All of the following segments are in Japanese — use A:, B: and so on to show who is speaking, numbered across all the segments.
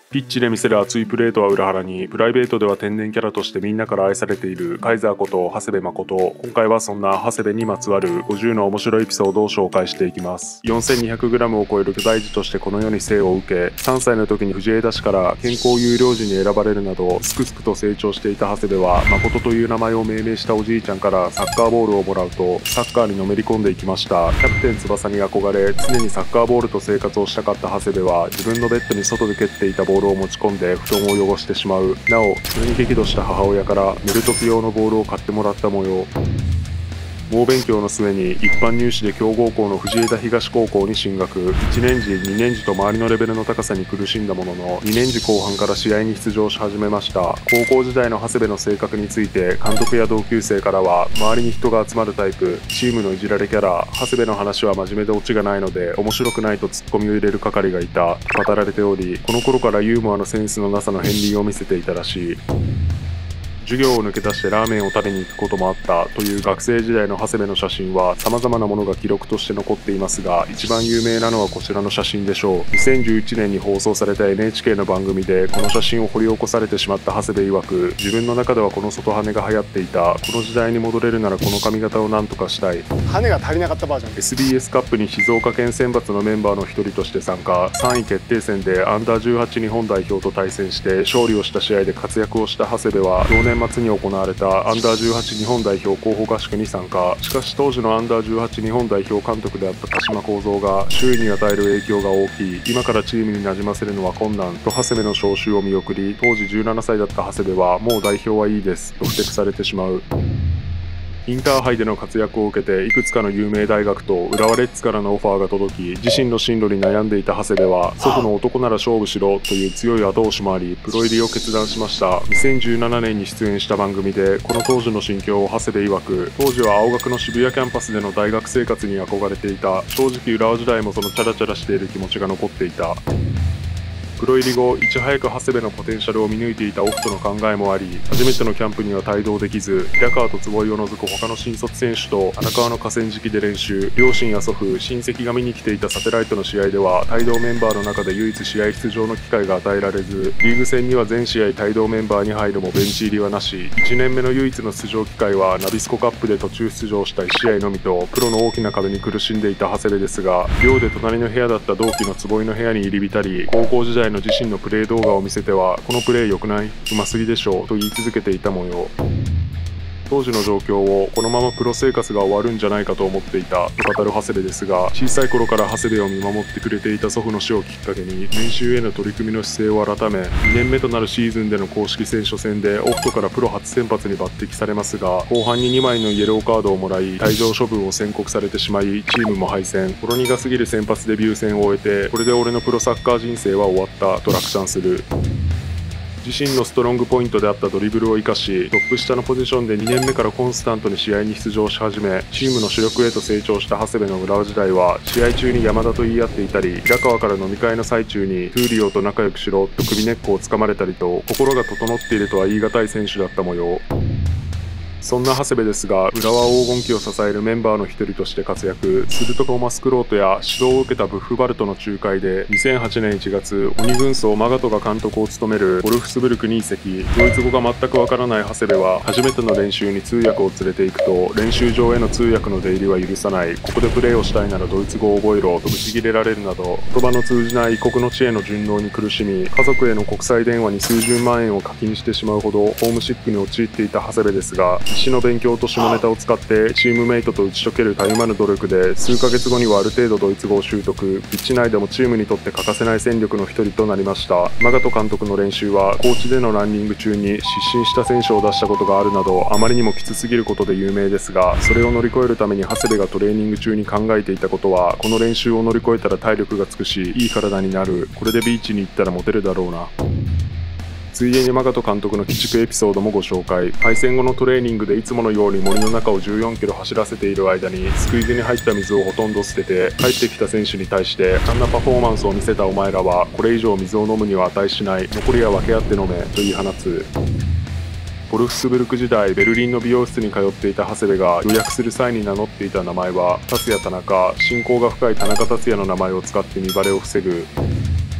A: ピッチで見せる熱いプレーとは裏腹に、プライベートでは天然キャラとしてみんなから愛されているカイザーこと長谷部誠。今回はそんな長谷部にまつわる50の面白いエピソードを紹介していきます。 4200g を超える巨大児としてこの世に生を受け、3歳の時に藤枝市から健康優良児に選ばれるなどすくすくと成長していた長谷部は、誠という名前を命名したおじいちゃんからサッカーボールをもらうと、サッカーにのめり込んでいきました。キャプテン翼に憧れ、常にサッカーボールと生活をしたかった長谷部は、自分のベッドに外で蹴っていたボールを持ち込んで布団を汚してしまう。なお、それに激怒した母親から寝る時用のボールを買ってもらった模様。猛勉強の末に一般入試で強豪校の藤枝東高校に進学。1年時2年時と周りのレベルの高さに苦しんだものの、2年時後半から試合に出場し始めました。高校時代の長谷部の性格について、監督や同級生からは、周りに人が集まるタイプ、チームのいじられキャラ、長谷部の話は真面目でオチがないので面白くないとツッコミを入れる係がいたと語られており、この頃からユーモアのセンスのなさの片鱗を見せていたらしい。授業を抜け出してラーメンを食べに行くこともあったという学生時代の長谷部の写真は様々なものが記録として残っていますが、一番有名なのはこちらの写真でしょう。2011年に放送された NHK の番組でこの写真を掘り起こされてしまった長谷部曰く、自分の中ではこの外羽が流行っていた。この時代に戻れるならこの髪型をなんとかしたい。
B: 羽が足りなかったバージョン。
A: SBS カップに静岡県選抜のメンバーの一人として参加。3位決定戦でアンダー18日本代表と対戦して勝利をした試合で活躍をした長谷部は、同年末に行われたアンダー18日本代表候補合宿に参加。しかし当時のアンダー18日本代表監督であった鹿島幸三が、周囲に与える影響が大きい、今からチームに馴染ませるのは困難と長谷部の招集を見送り、当時17歳だった長谷部はもう代表はいいですとふてくされてしまう。インターハイでの活躍を受けて、いくつかの有名大学と浦和レッズからのオファーが届き、自身の進路に悩んでいた長谷部は、祖父の男なら勝負しろという強い後押しもあり、プロ入りを決断しました。2017年に出演した番組でこの当時の心境を長谷部曰く、当時は青学の渋谷キャンパスでの大学生活に憧れていた。正直浦和時代もそのチャラチャラしている気持ちが残っていた。プロ入り後、いち早く長谷部のポテンシャルを見抜いていたオフとの考えもあり、初めてのキャンプには帯同できず、平川と坪井を除く他の新卒選手と荒川の河川敷で練習。両親や祖父、親戚が見に来ていたサテライトの試合では、帯同メンバーの中で唯一試合出場の機会が与えられず、リーグ戦には全試合帯同メンバーに入るもベンチ入りはなし。1年目の唯一の出場機会はナビスコカップで途中出場した1試合のみと、プロの大きな壁に苦しんでいた長谷部ですが、寮で隣の部屋だった同期の坪井の部屋に入り浸り、高校時代の自身のプレー動画を見せては、このプレー良くない？うますぎでしょと言い続けていた模様。当時の状況を、このままプロ生活が終わるんじゃないかと思っていたと語る長谷部ですが、小さい頃から長谷部を見守ってくれていた祖父の死をきっかけに練習への取り組みの姿勢を改め、2年目となるシーズンでの公式戦初戦でオフトからプロ初先発に抜擢されますが、後半に2枚のイエローカードをもらい退場処分を宣告されてしまい、チームも敗戦。ほろ苦すぎる先発デビュー戦を終えて、これで俺のプロサッカー人生は終わったと落胆する。自身のストロングポイントであったドリブルを生かし、トップ下のポジションで2年目からコンスタントに試合に出場し始め、チームの主力へと成長した長谷部の浦和時代は、試合中に山田と言い合っていたり、平川から飲み会の最中にトゥーリオと仲良くしろと首根っこをつかまれたりと、心が整っているとは言い難い選手だった模様。そんな長谷部ですが、浦和黄金期を支えるメンバーの一人として活躍。するとトーマス・クロートや指導を受けたブッフバルトの仲介で、2008年1月、鬼軍曹マガトが監督を務めるボルフスブルクに移籍。ドイツ語が全くわからない長谷部は、初めての練習に通訳を連れて行くと、練習場への通訳の出入りは許さない。ここでプレーをしたいならドイツ語を覚えろとブチ切れられるなど、言葉の通じない異国の地への順応に苦しみ、家族への国際電話に数十万円を課金してしまうほどホームシックに陥っていた長谷部ですが、必死の勉強と下ネタを使ってチームメイトと打ち解けるたゆまぬ努力で、数ヶ月後にはある程度ドイツ語を習得。ピッチ内でもチームにとって欠かせない戦力の一人となりました。マガト監督の練習はコーチでのランニング中に失神した選手を出したことがあるなど、あまりにもきつすぎることで有名ですが、それを乗り越えるために長谷部がトレーニング中に考えていたことは、この練習を乗り越えたら体力がつくしいい体になる。これでビーチに行ったらモテるだろうな。ついでにマガト監督の鬼畜エピソードもご紹介。敗戦後のトレーニングでいつものように森の中を14キロ走らせている間に、スクイズに入った水をほとんど捨てて帰ってきた選手に対して、あんなパフォーマンスを見せたお前らはこれ以上水を飲むには値しない。残りは分け合って飲めと言い放つ。ボルフスブルク時代、ベルリンの美容室に通っていた長谷部が予約する際に名乗っていた名前は達也田中。親交が深い田中達也の名前を使って身バレを防ぐ。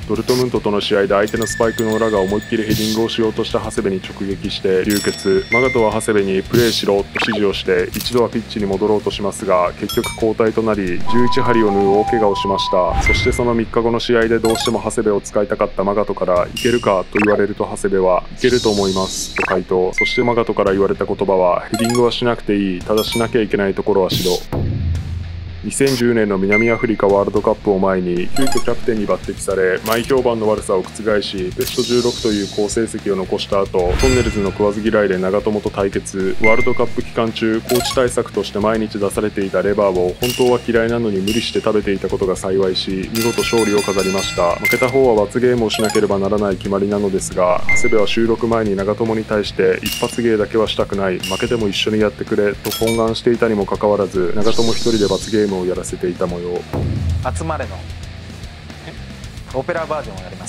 A: ドルトムントとの試合で相手のスパイクの裏が思いっきりヘディングをしようとした長谷部に直撃して流血。マガトは長谷部にプレーしろと指示をして一度はピッチに戻ろうとしますが、結局交代となり11針を縫う大怪我をしました。そしてその3日後の試合でどうしても長谷部を使いたかったマガトからいけるかと言われると、長谷部はいけると思いますと回答。そしてマガトから言われた言葉は、ヘディングはしなくていい、ただしなきゃいけないところはしろ。2010年の南アフリカワールドカップを前に急遽キャプテンに抜擢され、前評判の悪さを覆しベスト16という好成績を残した後、トンネルズの食わず嫌いで長友と対決。ワールドカップ期間中コーチ対策として毎日出されていたレバーを本当は嫌いなのに無理して食べていたことが幸いし、見事勝利を飾りました。負けた方は罰ゲームをしなければならない決まりなのですが、長谷部は収録前に長友に対して一発芸だけはしたくない、負けても一緒にやってくれと懇願していたにもかかわらず、長友一人で罰ゲームをやらせていた模様。
B: 集まれのオペラバージョンをやります。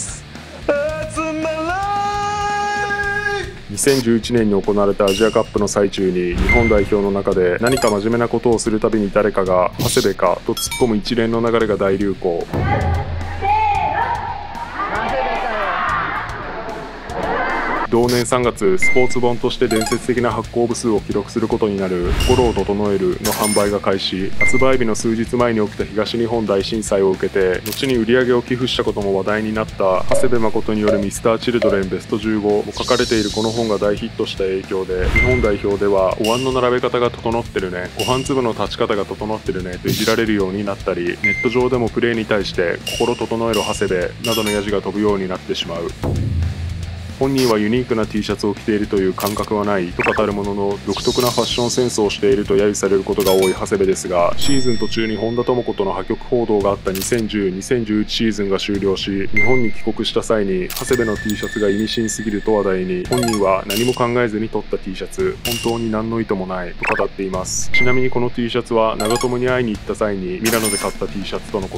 A: 2011年に行われたアジアカップの最中に日本代表の中で何か真面目なことをするたびに誰かが長谷部かと突っ込む一連の流れが大流行。同年3月、スポーツ本として伝説的な発行部数を記録することになる「心を整える」の販売が開始。発売日の数日前に起きた東日本大震災を受けて、後に売り上げを寄付したことも話題になった長谷部誠による Mr.Children ベスト15も書かれているこの本が大ヒットした影響で、日本代表ではお椀の並べ方が整ってるね、ご飯粒の立ち方が整ってるねといじられるようになったり、ネット上でもプレーに対して心整えろ長谷部などのヤジが飛ぶようになってしまう。本人はユニークな T シャツを着ているという感覚はないと語るものの、独特なファッションセンスをしていると揶揄されることが多い長谷部ですが、シーズン途中に本田智子との破局報道があった2010、2011シーズンが終了し、日本に帰国した際に長谷部の T シャツが意味深すぎると話題に、本人は何も考えずに撮った T シャツ、本当に何の意図もないと語っています。ちなみにこの T シャツは長友に会いに行った際にミラノで買った T シャツとのこと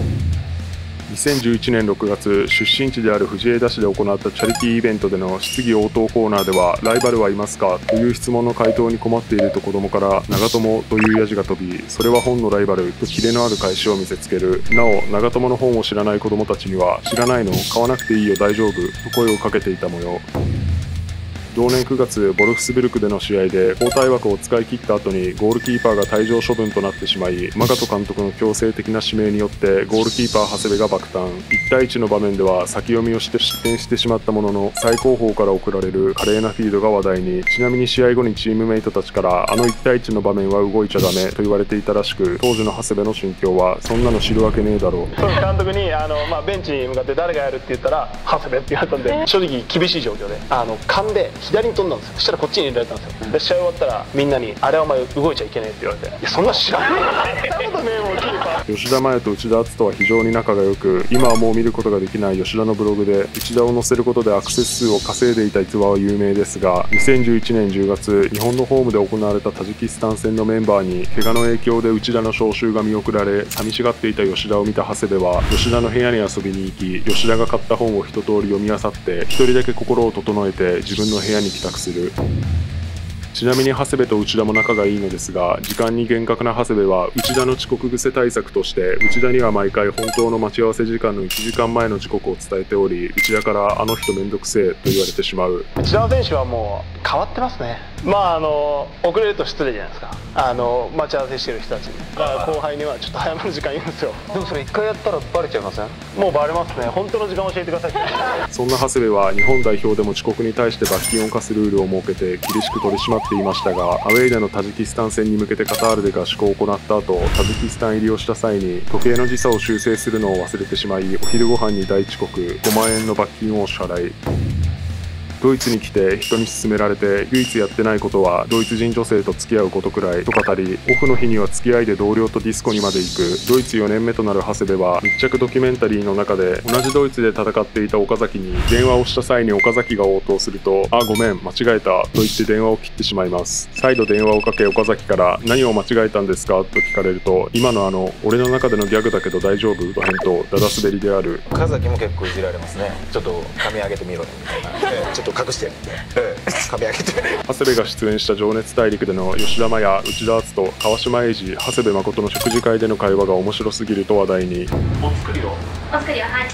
A: 。2011年6月、出身地である藤枝市で行ったチャリティーイベントでの質疑応答コーナーでは、ライバルはいますかという質問の回答に困っていると子供から長友というヤジが飛び、それは本のライバルとキレのある返しを見せつける。なお、長友の本を知らない子供たちには、知らないの買わなくていいよ大丈夫と声をかけていた模様。同年9月、ボルフスブルクでの試合で交代枠を使い切った後にゴールキーパーが退場処分となってしまい、マガト監督の強制的な指名によってゴールキーパー長谷部が爆誕。1対1の場面では先読みをして失点してしまったものの、最高峰から送られる華麗なフィードが話題に。ちなみに試合後にチームメイトたちからあの1対1の場面は動いちゃダメと言われていたらしく、当時の長谷部の心境はそんなの知るわけねえだろう。
C: 監督にベンチに向かって誰がやるって言ったら長谷部って言われたんで、正直厳しい状況で勘で左に飛んだんですよ。そしたらこっちに入れられたんですよ。で試合終わったらみんなに「あれはお前動いちゃいけない」って言われて「いやそんな知らないよ」
A: 吉田麻也と内田篤人は非常に仲が良く、今はもう見ることができない吉田のブログで内田を載せることでアクセス数を稼いでいた逸話は有名ですが、2011年10月、日本のホームで行われたタジキスタン戦のメンバーに怪我の影響で内田の招集が見送られ、寂しがっていた吉田を見た長谷部は吉田の部屋に遊びに行き、吉田が買った本を一通り読み漁って一人だけ心を整えて自分の部屋に帰宅する。ちなみに長谷部と内田も仲がいいのですが、時間に厳格な長谷部は内田の遅刻癖対策として内田には毎回本当の待ち合わせ時間の1時間前の時刻を伝えており、内田からあの人めんどくせえと言われてしまう。
C: 内田選手はもう変わってますね。遅れると失礼じゃないですか。待ち合わせしてる人たちに。だから後輩にはちょっと早めの時間言うんですよ。
B: でもそれ1回やったらバレちゃいません？
C: もうバレますね。本当の時間教えてくださいって。
A: そんな長谷部は日本代表でも遅刻に対して罰金を課すルールを設けて厳しく取り締まっていましたが、アウェイでのタジキスタン戦に向けてカタールで合宿を行った後、タジキスタン入りをした際に時計の時差を修正するのを忘れてしまい、お昼ご飯に大遅刻、5万円の罰金を支払い。ドイツに来て人に勧められて唯一やってないことはドイツ人女性と付き合うことくらいと語り、オフの日には付き合いで同僚とディスコにまで行く。ドイツ4年目となる長谷部は密着ドキュメンタリーの中で同じドイツで戦っていた岡崎に電話をした際に岡崎が応答すると「あ、ごめん間違えた」と言って電話を切ってしまいます。再度電話をかけ岡崎から「何を間違えたんですか?」と聞かれると「今の俺の中でのギャグだけど大丈夫?」と返答。だだ滑りである。
B: 岡崎も結構いじられますね。ちょっと髪上げてみろよみたいな、ちょっと隠して髪上げて
A: 長谷部が出演した「情熱大陸」での吉田麻也、内田篤人、川島英二、長谷部誠の食事会での会話が面白すぎると話題に。
D: お作りははい。す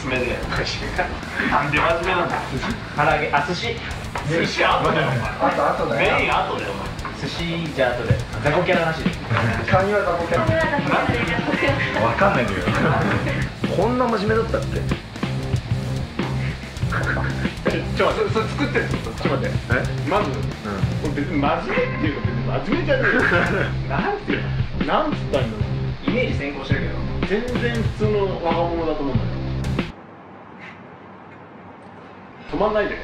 C: 真面目で。なんで真面目なんだ。唐揚げ、寿司。寿司後だよ。あとだよ。メイン後だよ。寿司じゃ後で。雑魚キャラなしで。カニは雑魚キャラ。わかんないんだけど。こんな真面目だったっけ？ちょっと待って、それ作ってるんですよ。ちょっと待って。まず、別に真面目っていうか別に真面目じゃねえ。なんていうの？なんつったんだろう。イメージ先行してるけど、全然普通の若者だと思うんだよ。止まんないで。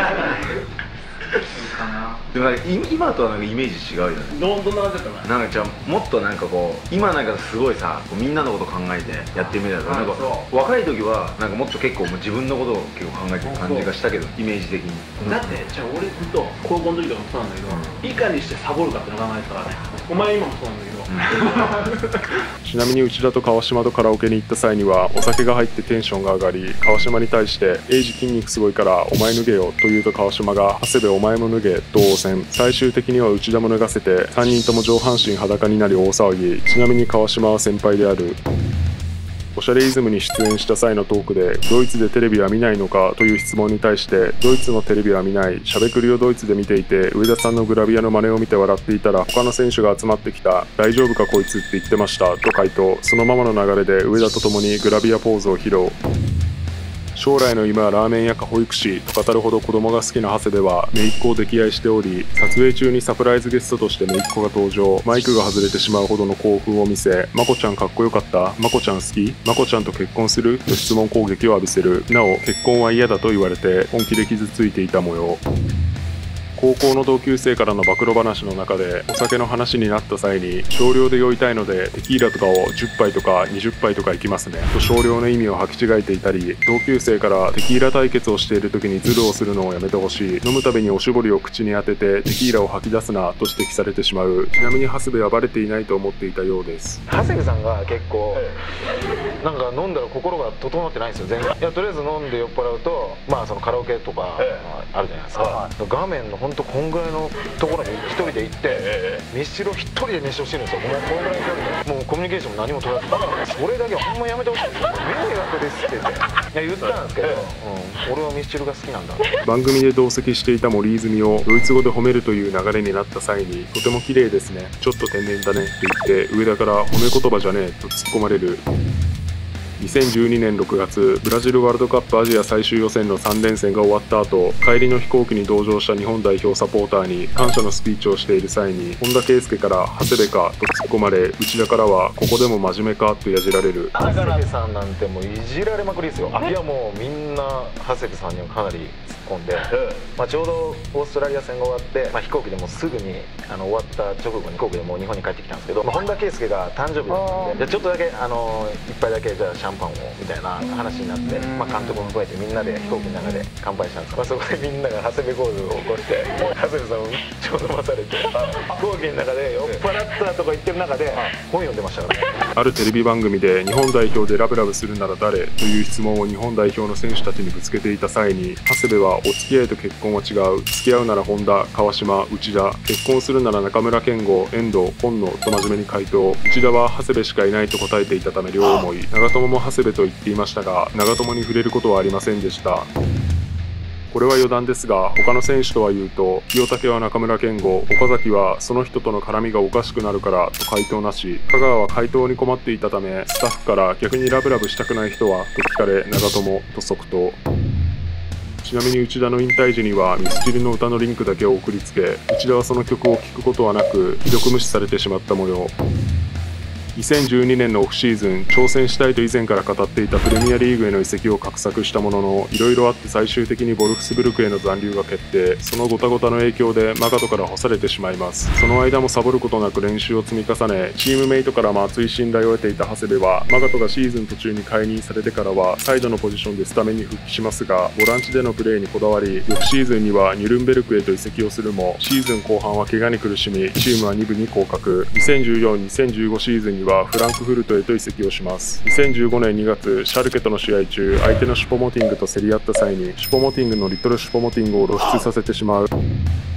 B: でも今とはなんかイメージ違うよね。
C: どんな感じだったの？
B: なんかじゃあもっとなんかこう今なんかすごいさみんなのこと考えてやってみたらなんか若い時はなんかもっと結構自分のことを結構考えてる感じがしたけどイメージ的に。
C: だってじゃあ俺ずっと高校の時とかもそうなんだけど、いかにしてサボるかっての考えてたからね。お前今もそうなんだけど。
A: ちなみに内田と川島とカラオケに行った際にはお酒が入ってテンションが上がり、川島に対して「エイジ筋肉すごいからお前脱げよ」と言うと川島が「長谷部お前も脱げ」と応戦。最終的には内田も脱がせて3人とも上半身裸になり大騒ぎ。ちなみに川島は先輩である。おしゃれイズムに出演した際のトークでドイツでテレビは見ないのかという質問に対してドイツのテレビは見ない、しゃべくりをドイツで見ていて上田さんのグラビアの真似を見て笑っていたら他の選手が集まってきた、大丈夫かこいつって言ってましたと回答。そのままの流れで上田と共にグラビアポーズを披露。将来の夢はラーメン屋か保育士と語るほど子供が好きな長谷部は姪っ子を溺愛しており、撮影中にサプライズゲストとして姪っ子が登場。マイクが外れてしまうほどの興奮を見せ、まこちゃんかっこよかった、まこちゃん好き、まこちゃんと結婚すると質問攻撃を浴びせる。なお結婚は嫌だと言われて本気で傷ついていた模様。高校の同級生からの暴露話の中でお酒の話になった際に少量で酔いたいのでテキーラとかを10杯とか20杯とかいきますねと少量の意味を履き違えていたり、同級生からテキーラ対決をしている時にズルをするのをやめてほしい、飲むたびにおしぼりを口に当ててテキーラを吐き出すなと指摘されてしまう。ちなみに長谷部はバレていないと思っていたようです。
B: 長谷部さんが結構なんか飲んだら心が整ってないんですよ全然。いやとりあえず飲んで酔っ払うとまあそのカラオケとかあるじゃないですか。画面のほんとこんぐらいのところに一人で行ってミスチルを一人で熱唱してるんですよ。もうこのぐらいの距離でもうコミュニケーションも何も取らず、だからそれだけはほんまやめてほしいんですよ。迷惑ですって言って言ったんですけど、俺はミスチルが好きなんだ。
A: 番組で同席していた森泉をドイツ語で褒めるという流れになった際にとても綺麗ですね、ちょっと天然だねと言って上田から褒め言葉じゃねえと突っ込まれる。2012年6月、ブラジルワールドカップアジア最終予選の3連戦が終わった後、帰りの飛行機に同乗した日本代表サポーターに感謝のスピーチをしている際に本田圭佑から長谷部かと突っ込まれ、内田からはここでも真面目かとやじられる。
B: 長谷部さんなんてもういじられまくりですよ。いやもうみんな長谷部さんにはかなり突っ込んで、ちょうどオーストラリア戦が終わって、飛行機でもうすぐに終わった直後に飛行機でもう日本に帰ってきたんですけど、本田圭佑が誕生日だったんで、じゃあちょっとだけ一杯だけじゃあシャンパンをみたいな話になって、監督も加えてみんなで飛行機の中で乾杯したんです。そこでみんなが長谷部コールを起こして長谷部さんをちょうど飲まされて飛行機の中で酔っ払ったとか言ってる中で本読んでましたからね。
A: あるテレビ番組で日本代表でラブラブするなら誰という質問を日本代表の選手たちにぶつけていた際に長谷部はお付き合いと結婚は違う、付き合うなら本田、川島、内田、結婚するなら中村健吾、遠藤、今野と真面目に回答。内田は長谷部しかいないと答えていたため両思い、長友も長谷部と言っていましたが長友に触れることはありませんでした。これは余談ですが他の選手とは言うと清武は中村健吾、岡崎はその人との絡みがおかしくなるからと回答なし、香川は回答に困っていたためスタッフから逆にラブラブしたくない人はと聞かれ長友と即答。ちなみに内田の引退時にはミスチルの歌のリンクだけを送りつけ、内田はその曲を聴くことはなくひどく無視されてしまった模様。2012年のオフシーズン、挑戦したいと以前から語っていたプレミアリーグへの移籍を画策したものの、いろいろあって最終的にボルフスブルクへの残留が決定。そのゴタゴタの影響でマガトから干されてしまいます。その間もサボることなく練習を積み重ね、チームメイトからも厚い信頼を得ていた長谷部は、マガトがシーズン途中に解任されてからはサイドのポジションでスタメンに復帰しますが、ボランチでのプレーにこだわり、翌シーズンにはニュルンベルクへと移籍をするも、シーズン後半は怪我に苦しみ、チームは2部に降格。2014-2015シーズンにはフランクフルトへと移籍をします。2015年2月、シャルケとの試合中、相手のシュポモティングと競り合った際にシュポモティングのリトルシュポモティングを露出させてしまう。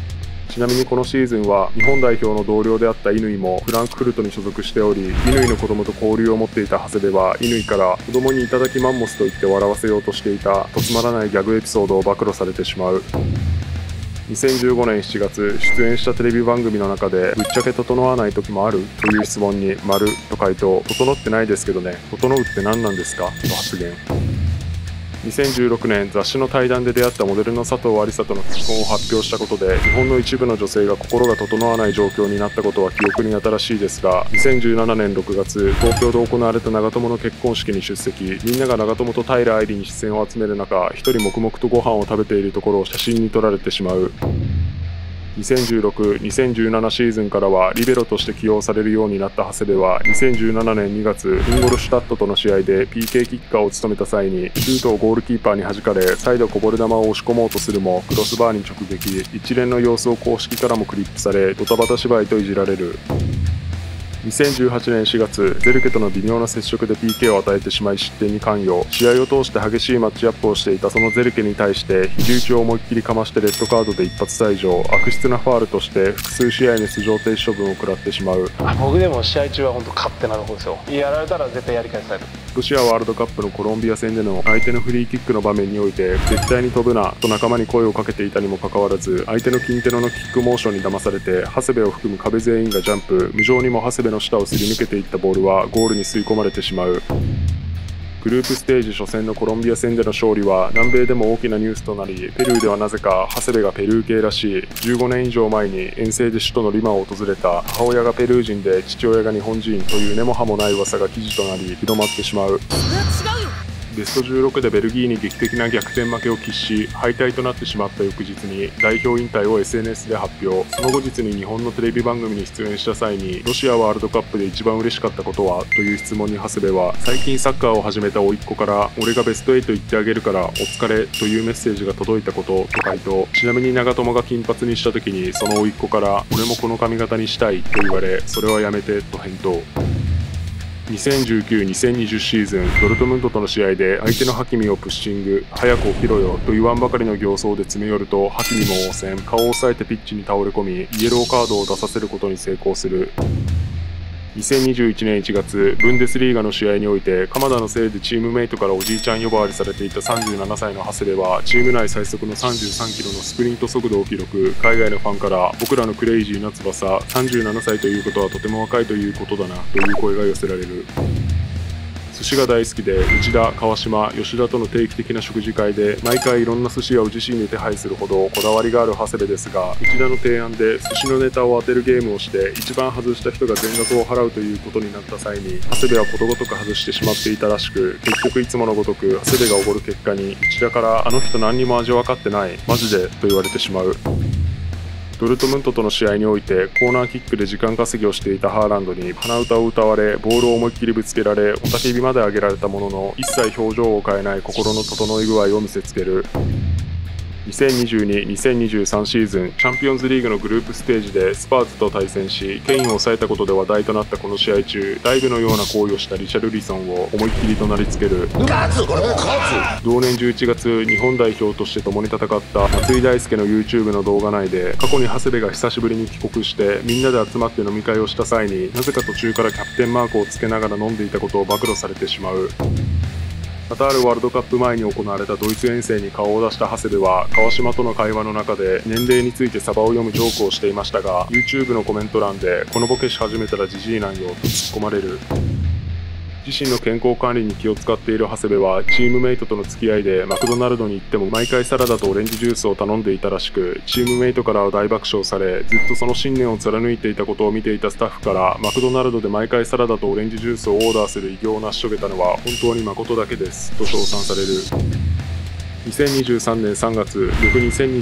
A: ちなみにこのシーズンは日本代表の同僚であった乾もフランクフルトに所属しており、乾の子供と交流を持っていた長谷部は乾から子供にいただきマンモスと言って笑わせようとしていたとつまらないギャグエピソードを暴露されてしまう。2015年7月、出演したテレビ番組の中でぶっちゃけ整わない時もあるという質問に丸と回答。整ってないですけどね、整うって何なんですかと発言。2016年、雑誌の対談で出会ったモデルの佐藤有沙との結婚を発表したことで、日本の一部の女性が心が整わない状況になったことは記憶に新しいですが、2017年6月、東京で行われた長友の結婚式に出席。みんなが長友と平愛理に視線を集める中、一人黙々とご飯を食べているところを写真に撮られてしまう。2016、2017シーズンからはリベロとして起用されるようになった長谷部は、2017年2月、インゴルシュタットとの試合で PK キッカーを務めた際に、シュートをゴールキーパーに弾かれ、再度こぼれ球を押し込もうとするも、クロスバーに直撃。一連の様子を公式からもクリップされ、ドタバタ芝居といじられる。2018年4月、ゼルケとの微妙な接触で PK を与えてしまい失点に関与。試合を通して激しいマッチアップをしていたそのゼルケに対して肘打ちを思いっきりかましてレッドカードで一発退場。悪質なファールとして複数試合の出場停止処分を食らってしまう。
C: 僕でも試合中は本当勝手なとこですよ。やられたら絶対やり返される。
A: ロシアワールドカップのコロンビア戦での相手のフリーキックの場面において、絶対に飛ぶなと仲間に声をかけていたにもかかわらず、相手の金テロのキックモーションに騙されて長谷部を含む壁全員がジャンプ。無情にも長谷部の下をすり抜けていったボールはゴールに吸い込まれてしまう。グループステージ初戦のコロンビア戦での勝利は南米でも大きなニュースとなり、ペルーではなぜか長谷部がペルー系らしい。15年以上前に遠征で首都のリマを訪れた母親がペルー人で父親が日本人という根も葉もない噂が記事となり広まってしまう。ベスト16でベルギーに劇的な逆転負けを喫し敗退となってしまった翌日に代表引退を SNS で発表。その後日に日本のテレビ番組に出演した際に、ロシアワールドカップで一番嬉しかったことはという質問に長谷部は、最近サッカーを始めた甥っ子から俺がベスト8行ってあげるからお疲れというメッセージが届いたことと回答。ちなみに長友が金髪にした時にその甥っ子から俺もこの髪型にしたいと言われ、それはやめてと返答。2019-2020シーズン、ドルトムントとの試合で相手のハキミをプッシング。早く起きろよと言わんばかりの形相で詰め寄ると、ハキミも応戦。顔を押さえてピッチに倒れ込み、イエローカードを出させることに成功する。2021年1月、ブンデスリーガの試合において鎌田のせいでチームメイトからおじいちゃん呼ばわりされていた37歳の長谷部は、チーム内最速の33キロのスプリント速度を記録。海外のファンから僕らのクレイジーな翼、37歳ということはとても若いということだなという声が寄せられる。寿司が大好きで、内田、川島、吉田との定期的な食事会で毎回いろんな寿司屋を自身で手配するほどこだわりがある長谷部ですが、内田の提案で寿司のネタを当てるゲームをして一番外した人が全額を払うということになった際に、長谷部はことごとく外してしまっていたらしく、結局いつものごとく長谷部がおごる結果に、内田からあの人何にも味分かってないマジでと言われてしまう。ドルトムントとの試合においてコーナーキックで時間稼ぎをしていたハーランドに鼻歌を歌われ、ボールを思いっきりぶつけられ、雄たけびまで上げられたものの一切表情を変えない心の整い具合を見せつける。2022-2023シーズン、チャンピオンズリーグのグループステージでスパーズと対戦し、ケインを抑えたことで話題となったこの試合中、ダイブのような行為をしたリシャルリソンを思いっきり怒鳴りつける。同年11月、日本代表として共に戦った松井大輔の YouTube の動画内で、過去に長谷部が久しぶりに帰国してみんなで集まって飲み会をした際に、なぜか途中からキャプテンマークをつけながら飲んでいたことを暴露されてしまう。カタールワールドカップ前に行われたドイツ遠征に顔を出した長谷部は、川島との会話の中で年齢についてサバを読むジョークをしていましたが、 YouTube のコメント欄でこのボケし始めたらジジイなんよと突っ込まれる。自身の健康管理に気を使っている長谷部は、チームメイトとの付き合いでマクドナルドに行っても毎回サラダとオレンジジュースを頼んでいたらしく、チームメイトからは大爆笑され、ずっとその信念を貫いていたことを見ていたスタッフから、マクドナルドで毎回サラダとオレンジジュースをオーダーする偉業を成し遂げたのは本当に誠だけですと称賛される。2023年3月、翌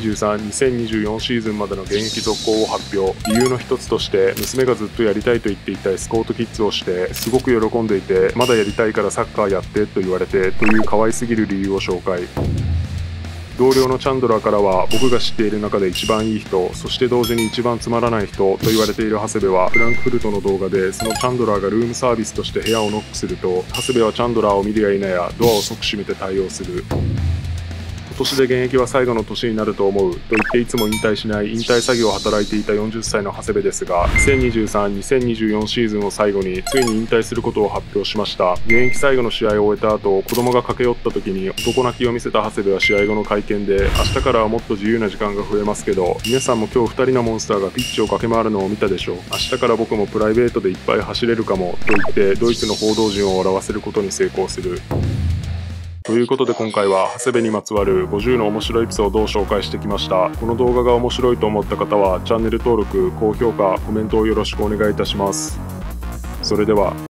A: 2023-2024シーズンまでの現役続行を発表。理由の一つとして、娘がずっとやりたいと言っていたエスコートキッズをして、すごく喜んでいて、まだやりたいからサッカーやってと言われてという可愛すぎる理由を紹介。同僚のチャンドラーからは、僕が知っている中で一番いい人、そして同時に一番つまらない人と言われている長谷部は、フランクフルトの動画でそのチャンドラーがルームサービスとして部屋をノックすると、長谷部はチャンドラーを見るや否やドアを即閉めて対応する。 年で現役は最後の年になると思うと言っていつも引退しない引退詐欺を働いていた40歳の長谷部ですが、2023-2024シーズンを最後についに引退することを発表しました。現役最後の試合を終えた後、子供が駆け寄った時に男泣きを見せた長谷部は試合後の会見で、明日からはもっと自由な時間が増えますけど、皆さんも今日2人のモンスターがピッチを駆け回るのを見たでしょう。明日から僕もプライベートでいっぱい走れるかもと言ってドイツの報道陣を笑わせることに成功する。ということで今回は長谷部にまつわる50の面白いエピソードを紹介してきました。この動画が面白いと思った方はチャンネル登録、高評価、コメントをよろしくお願いいたします。それでは。